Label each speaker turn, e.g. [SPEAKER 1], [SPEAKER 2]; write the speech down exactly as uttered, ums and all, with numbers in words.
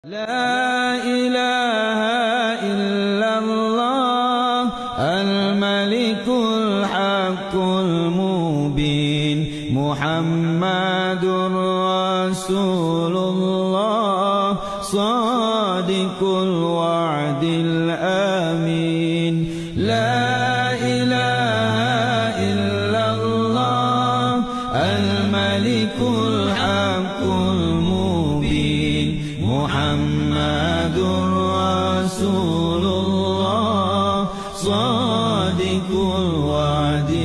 [SPEAKER 1] لا إله إلا الله الملك الحق المبين محمد رسول الله صادق الوعد الأمين. لا إله إلا الله الملك الحق المبين محمد رسول الله صادق الوعد